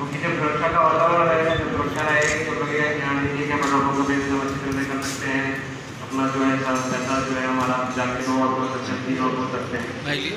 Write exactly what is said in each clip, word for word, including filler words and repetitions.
क्योंकि जब सुरक्षा का वातावरण रहेगा, जब सुरक्षा रहेगी तो लगेगा कि हाँ ठीक है, पेट्रोल पंप में भी सब अच्छी तरह से कर सकते हैं, अपना जो है सब पैसा जो है हमारा जाके नो और हो सकते हैं, तीन और हो सकते हैं।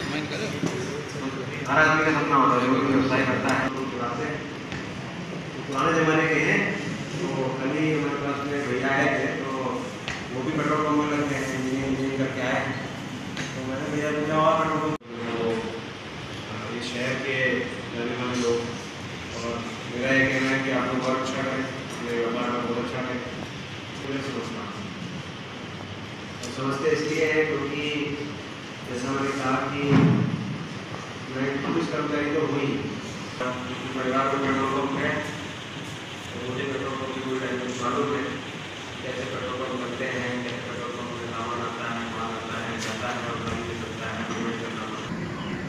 हर आदमी का सपना होता है जो भी व्यवसाय करता है। तो पुराने जमाने के हैं, तो कल ही हमारे पास में भैया आए थे, तो वो भी पेट्रोल पंप में लगे हैं, इंजीनियरिंग इंजीनियरिंग करके आए हैं। तो मैंने भैया पूछा और पेट्रोल पंप इस शहर के रहने वाले लोग, और मेरा ये कहना है कि आप लोग बहुत अच्छा करें, मेरे व्यापार में बहुत अच्छा करें, पूरे समझना समझते इसलिए है क्योंकि जैसा मैंने कहा कि मैं पुलिस कर्मचारी तो हुई, परिवार में पेट्रोल पंप है, तो मुझे पेट्रोल पंप की कोई टेंशन मालूम है, कैसे पेट्रोल पंप बनते हैं, कैसे पेट्रोल पंप में सामान आता है, माल आता है, जाता है और गाड़ी ले सकता है, पेमेंट करना पड़ता है।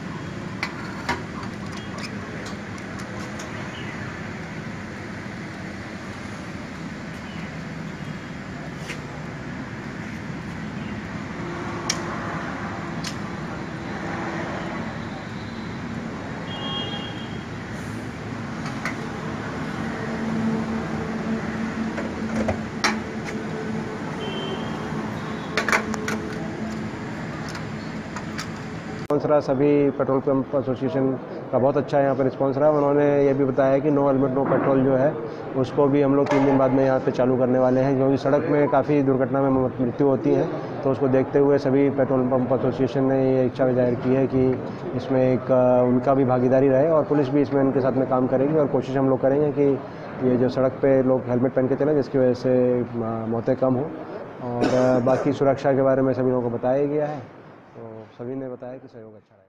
रिस्पॉन्स रहा, सभी पेट्रोल पंप एसोसिएशन का बहुत अच्छा यहाँ पर रिस्पॉन्स रहा। उन्होंने ये भी बताया कि नो हेलमेट नो पेट्रोल जो है उसको भी हम लोग तीन दिन बाद में यहाँ पे चालू करने वाले हैं, क्योंकि सड़क में काफ़ी दुर्घटना में मृत्यु होती है। तो उसको देखते हुए सभी पेट्रोल पंप एसोसिएशन ने ये इच्छा जाहिर की है कि इसमें एक उनका भी भागीदारी रहे और पुलिस भी इसमें उनके साथ में काम करेगी, और कोशिश हम लोग करेंगे कि ये जो सड़क पर लोग हेलमेट पहन के चलें जिसकी वजह से मौतें कम हो। और बाकी सुरक्षा के बारे में सभी लोगों को बताया गया है, तो सभी ने बताया कि सहयोग अच्छा रहेगा।